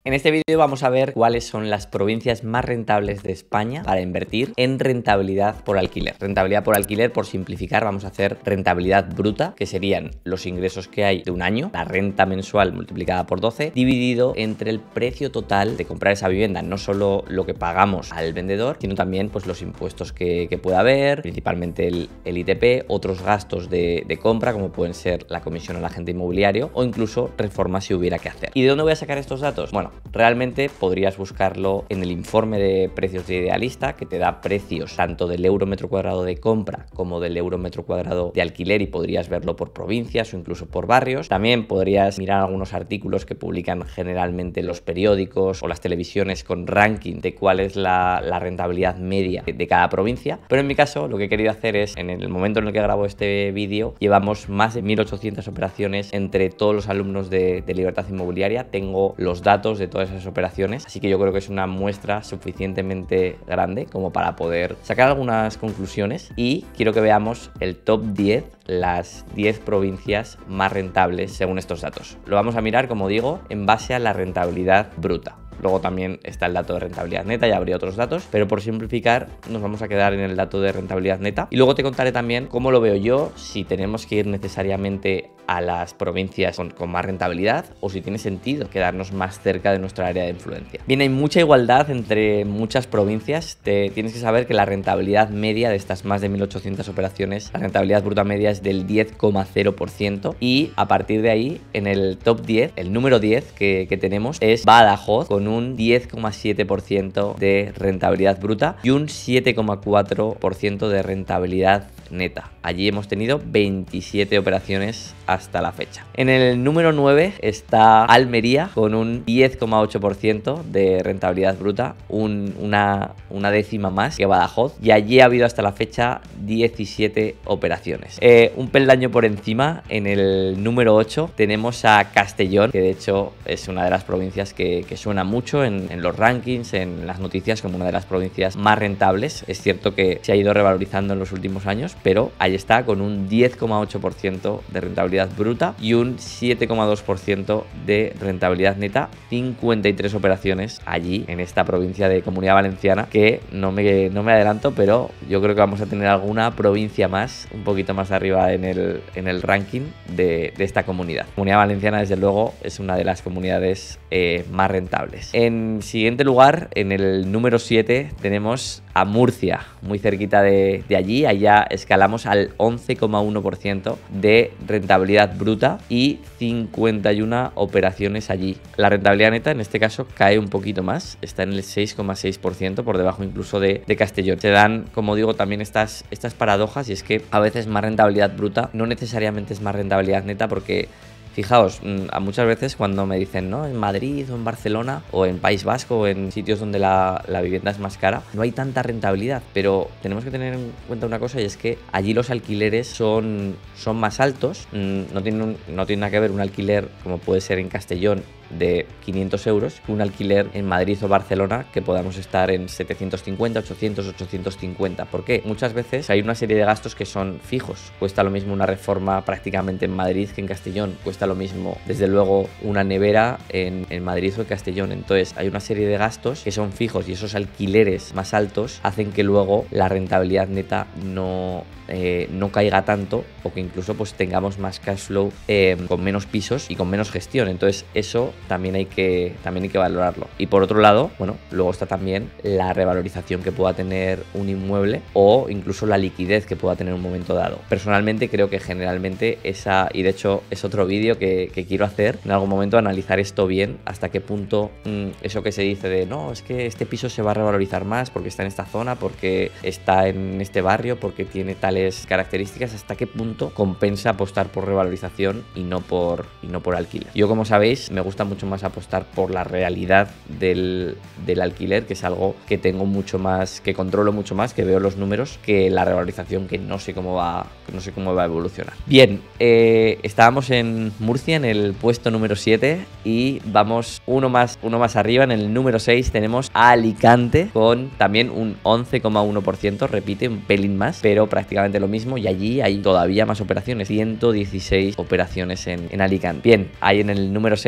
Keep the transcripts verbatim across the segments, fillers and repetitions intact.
En este vídeo vamos a ver cuáles son las provincias más rentables de España para invertir en rentabilidad por alquiler. Rentabilidad por alquiler, por simplificar, vamos a hacer rentabilidad bruta, que serían los ingresos que hay de un año, la renta mensual multiplicada por doce, dividido entre el precio total de comprar esa vivienda, no solo lo que pagamos al vendedor, sino también pues, los impuestos que, que pueda haber, principalmente el, el I T P, otros gastos de, de compra, como pueden ser la comisión al agente inmobiliario o incluso reformas si hubiera que hacer. ¿Y de dónde voy a sacar estos datos? Bueno, realmente podrías buscarlo en el informe de precios de Idealista, que te da precios tanto del euro metro cuadrado de compra como del euro metro cuadrado de alquiler, y podrías verlo por provincias o incluso por barrios. También podrías mirar algunos artículos que publican generalmente los periódicos o las televisiones con ranking de cuál es la, la rentabilidad media de, de cada provincia. Pero en mi caso lo que he querido hacer es, en el momento en el que grabo este vídeo, llevamos más de mil ochocientas operaciones entre todos los alumnos de, de Libertad Inmobiliaria. Tengo los datos de todas esas operaciones, así que yo creo que es una muestra suficientemente grande como para poder sacar algunas conclusiones, y quiero que veamos el top diez, las diez provincias más rentables según estos datos. Lo vamos a mirar, como digo, en base a la rentabilidad bruta. Luego también está el dato de rentabilidad neta y habría otros datos, pero por simplificar nos vamos a quedar en el dato de rentabilidad neta. Y luego te contaré también cómo lo veo yo, si tenemos que ir necesariamente a las provincias con, con más rentabilidad o si tiene sentido quedarnos más cerca de nuestra área de influencia. Bien, hay mucha igualdad entre muchas provincias. Te, tienes que saber que la rentabilidad media de estas más de mil ochocientas operaciones, la rentabilidad bruta media es del diez coma cero por ciento, y a partir de ahí, en el top diez, el número diez que, que tenemos es Badajoz, con un diez coma siete por ciento de rentabilidad bruta y un siete coma cuatro por ciento de rentabilidad neta. Allí hemos tenido veintisiete operaciones hasta la fecha. En el número nueve está Almería, con un diez coma ocho por ciento de rentabilidad bruta, un, una, una décima más que Badajoz, y allí ha habido hasta la fecha diecisiete operaciones. Eh, un peldaño por encima, en el número ocho, tenemos a Castellón, que de hecho es una de las provincias que, que suena mucho en, en los rankings, en las noticias, como una de las provincias más rentables. Es cierto que se ha ido revalorizando en los últimos años, pero ahí está, con un diez coma ocho por ciento de rentabilidad bruta y un siete coma dos por ciento de rentabilidad neta. cincuenta y tres operaciones allí en esta provincia de Comunidad Valenciana, que no me, no me adelanto, pero yo creo que vamos a tener alguna provincia más, un poquito más arriba en el, en el ranking de, de esta comunidad. Comunidad Valenciana, desde luego, es una de las comunidades eh, más rentables. En siguiente lugar, en el número siete, tenemos a Murcia, muy cerquita de, de allí. Allá escalamos al once coma uno por ciento de rentabilidad bruta y cincuenta y una operaciones allí. La rentabilidad neta en este caso cae un poquito más, está en el seis coma seis por ciento, por debajo incluso de, de Castellón. Se dan, como digo, también estas, estas paradojas, y es que a veces más rentabilidad bruta no necesariamente es más rentabilidad neta, porque fijaos, a muchas veces cuando me dicen, ¿no?, en Madrid o en Barcelona o en País Vasco o en sitios donde la, la vivienda es más cara, no hay tanta rentabilidad, pero tenemos que tener en cuenta una cosa, y es que allí los alquileres son, son más altos. No tiene, un, no tiene nada que ver un alquiler como puede ser en Castellón de quinientos euros que un alquiler en Madrid o Barcelona, que podamos estar en setecientos cincuenta, ochocientos, ochocientos cincuenta. ¿Por qué? Muchas veces hay una serie de gastos que son fijos. Cuesta lo mismo una reforma prácticamente en Madrid que en Castellón. Cuesta lo mismo, desde luego, una nevera en, en Madrid o en Castellón. Entonces hay una serie de gastos que son fijos, y esos alquileres más altos hacen que luego la rentabilidad neta no, eh, no caiga tanto, o que incluso pues tengamos más cash flow eh, con menos pisos y con menos gestión. Entonces eso también hay que también hay que valorarlo. Y por otro lado, bueno, luego está también la revalorización que pueda tener un inmueble, o incluso la liquidez que pueda tener en un momento dado. Personalmente creo que generalmente esa, y de hecho es otro vídeo que, que quiero hacer en algún momento, analizar esto bien, hasta qué punto mmm, eso que se dice de no, es que este piso se va a revalorizar más porque está en esta zona, porque está en este barrio, porque tiene tales características, hasta qué punto compensa apostar por revalorización y no por, y no por alquiler. Yo, como sabéis, me gusta mucho más apostar por la realidad del, del alquiler, que es algo que tengo mucho más, que controlo mucho más, que veo los números, que la revalorización, que no sé cómo va, no sé cómo va a evolucionar. Bien, eh, estábamos en Murcia en el puesto número siete, y vamos uno más, uno más arriba, en el número seis tenemos a Alicante, con también un once coma uno por ciento, repite un pelín más, pero prácticamente lo mismo, y allí hay todavía más operaciones, ciento dieciséis operaciones en, en Alicante. Bien, ahí en el número seis tenemos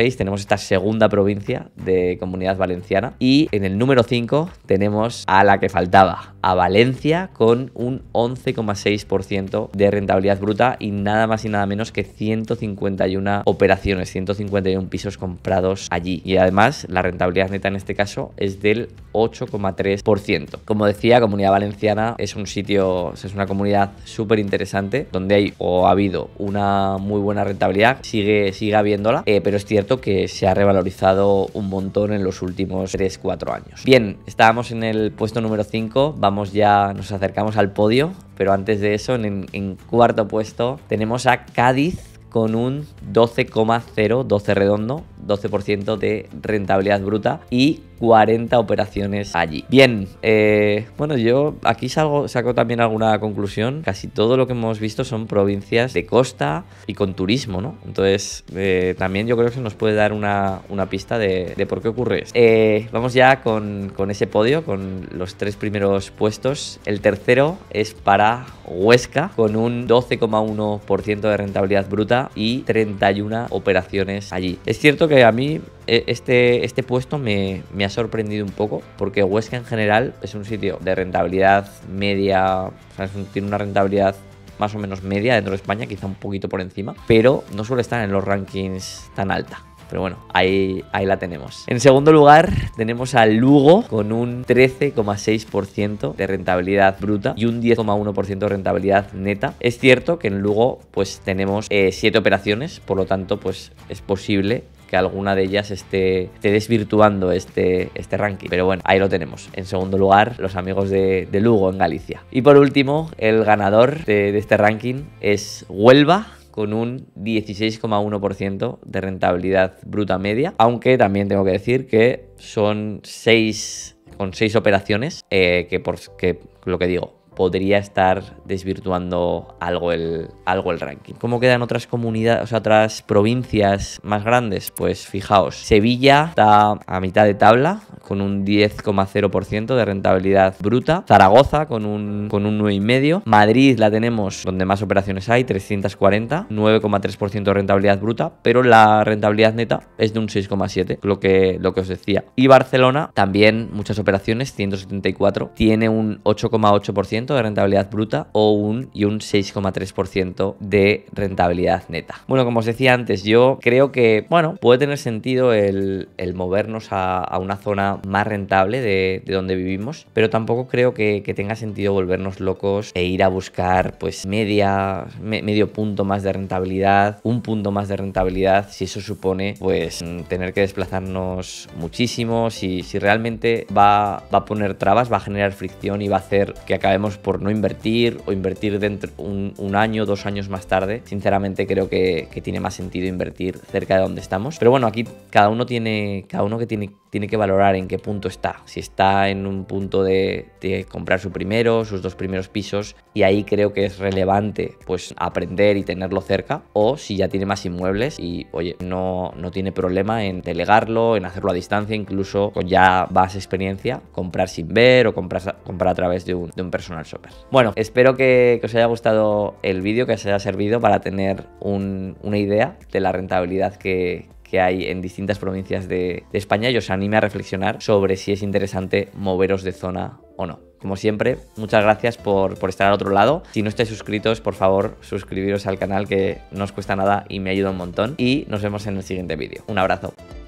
nuestra segunda provincia de Comunidad Valenciana. Y en el número cinco tenemos a la que faltaba, a Valencia, con un once coma seis por ciento de rentabilidad bruta y nada más y nada menos que ciento cincuenta y una operaciones, ciento cincuenta y uno pisos comprados allí. Y además la rentabilidad neta en este caso es del ocho coma tres por ciento. Como decía, Comunidad Valenciana es un sitio, es una comunidad súper interesante donde hay o ha habido una muy buena rentabilidad, sigue, sigue habiéndola, eh, pero es cierto que se ha revalorizado un montón en los últimos tres cuatro años. Bien, estábamos en el puesto número cinco, vamos ya, nos acercamos al podio, pero antes de eso, en, en cuarto puesto tenemos a Cádiz con un doce coma cero, doce redondo, doce por ciento de rentabilidad bruta y cuarenta operaciones allí. Bien, eh, bueno, yo aquí salgo, saco también alguna conclusión. Casi todo lo que hemos visto son provincias de costa y con turismo, ¿no? Entonces, eh, también yo creo que se nos puede dar una, una pista de, de por qué ocurre esto. Eh, vamos ya con, con ese podio, con los tres primeros puestos. El tercero es para Huesca, con un doce coma uno por ciento de rentabilidad bruta y treinta y una operaciones allí. Es cierto que a mí este, este puesto me, me ha sorprendido un poco, porque Huesca en general es un sitio de rentabilidad media, o sea, es un, tiene una rentabilidad más o menos media dentro de España, quizá un poquito por encima, pero no suele estar en los rankings tan alta. Pero bueno, ahí, ahí la tenemos. En segundo lugar tenemos a Lugo con un trece coma seis por ciento de rentabilidad bruta y un diez coma uno por ciento de rentabilidad neta. Es cierto que en Lugo pues tenemos eh, siete operaciones, por lo tanto pues es posible que alguna de ellas esté, esté desvirtuando este, este ranking. Pero bueno, ahí lo tenemos. En segundo lugar, los amigos de, de Lugo en Galicia. Y por último, el ganador de, de este ranking es Huelva, con un dieciséis coma uno por ciento de rentabilidad bruta media, aunque también tengo que decir que son seis, con seis operaciones, eh, que por que lo que digo, podría estar desvirtuando algo el, algo el ranking. ¿Cómo quedan otras comunidades, o sea, otras provincias más grandes? Pues fijaos, Sevilla está a mitad de tabla con un diez coma cero por ciento de rentabilidad bruta, Zaragoza con un, con un nueve coma cinco por ciento, Madrid la tenemos donde más operaciones hay, trescientos cuarenta, nueve coma tres por ciento de rentabilidad bruta, pero la rentabilidad neta es de un seis coma siete por ciento, lo que, lo que os decía. Y Barcelona también muchas operaciones, ciento setenta y cuatro, tiene un ocho coma ocho por ciento de rentabilidad bruta o un, y un seis coma tres por ciento de rentabilidad neta. Bueno, como os decía antes, yo creo que, bueno, puede tener sentido el, el movernos a, a una zona más rentable de, de donde vivimos, pero tampoco creo que, que tenga sentido volvernos locos e ir a buscar pues media, me, medio punto más de rentabilidad, un punto más de rentabilidad, si eso supone pues tener que desplazarnos muchísimo, si, si realmente va, va a poner trabas, va a generar fricción y va a hacer que acabemos por no invertir o invertir dentro un, un año, dos años más tarde. Sinceramente creo que, que tiene más sentido invertir cerca de donde estamos. Pero bueno, aquí cada uno tiene, cada uno que tiene, tiene que valorar en qué punto está. Si está en un punto de, de comprar su primero, sus dos primeros pisos, y ahí creo que es relevante pues aprender y tenerlo cerca, o si ya tiene más inmuebles y oye, no, no tiene problema en delegarlo, en hacerlo a distancia, incluso con ya más experiencia, comprar sin ver o comprar, comprar a través de un, de un personal shopper. Bueno, espero que, que os haya gustado el vídeo, que os haya servido para tener un, una idea de la rentabilidad que, que hay en distintas provincias de, de España y os anime a reflexionar sobre si es interesante moveros de zona o no. Como siempre, muchas gracias por, por estar al otro lado. Si no estáis suscritos, por favor, suscribiros al canal, que no os cuesta nada y me ayuda un montón. Y nos vemos en el siguiente vídeo. Un abrazo.